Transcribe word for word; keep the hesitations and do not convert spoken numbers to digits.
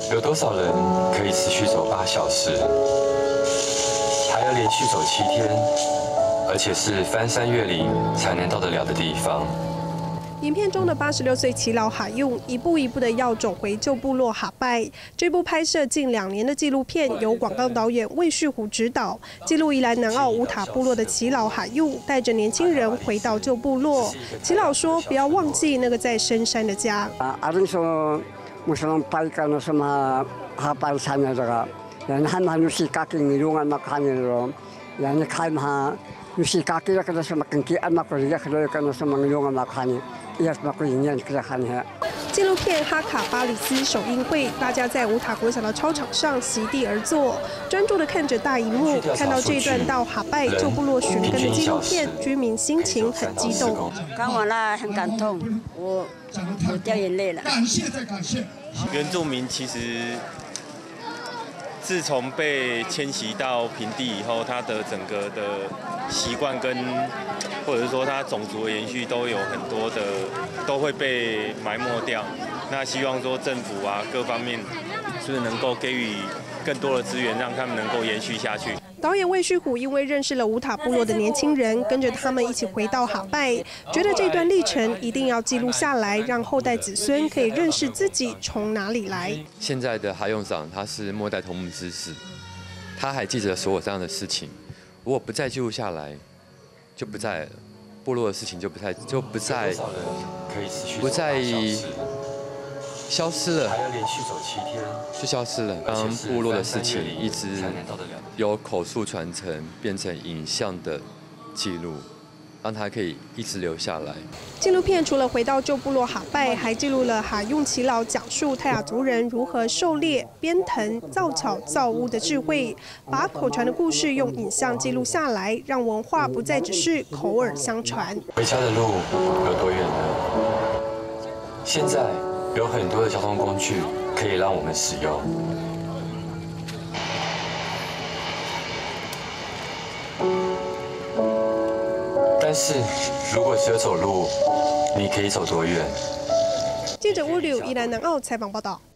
有多少人可以持续走八小时，还要连续走七天，而且是翻山越岭才能到得了的地方？ 影片中的八十六岁耆老哈用一步一步的要走回旧部落哈拜。这部拍摄近两年的纪录片由广告导演魏旭虎执导，记录宜兰南澳乌塔部落的耆老哈用带着年轻人回到旧部落。耆老说：“不要忘记那个在深山的家。” Arin so musalong paika no sa mga hapal sa nila yan han nusi kaking nilungan makanilo yan kai ma nusi kakila kada sa makangkian makoriya kada kana sa mga nilungan makani. 纪录片《哈卡巴里斯首映会》，大家在乌塔国小的操场上席地而坐，专注地看着大荧幕，看到这段到哈拜旧部落寻根的纪录片，居民心情很激动。 看完了很感动，我我掉眼泪了。 感谢再感谢。 原住民其实自从被迁徙到平地以后，他的整个的习惯跟，或者是说他种族的延续都有很多的都会被埋没掉。那希望说政府啊各方面是不是能够给予更多的资源，让他们能够延续下去。 导演魏旭虎因为认识了乌塔部落的年轻人，跟着他们一起回到哈拜，觉得这段历程一定要记录下来，让后代子孙可以认识自己从哪里来。 现在的哈用长他是末代头目之士，他还记得所有这样的事情。如果不再记录下来，就不在了，部落的事情就不再就不再不再消失了，还要连续走七天，就消失了。当部落的事情一直由口述传承变成影像的记录，让它可以一直留下来。 纪录片除了回到旧部落哈拜，还记录了哈用耆老讲述泰雅族人如何狩猎、编藤、造桥、造屋的智慧，把口传的故事用影像记录下来，让文化不再只是口耳相传。 回家的路有多远呢？现在有很多的交通工具可以让我们使用。但是，如果只有走路，你可以走多远？ 记者乌柳宜兰南澳采访报道。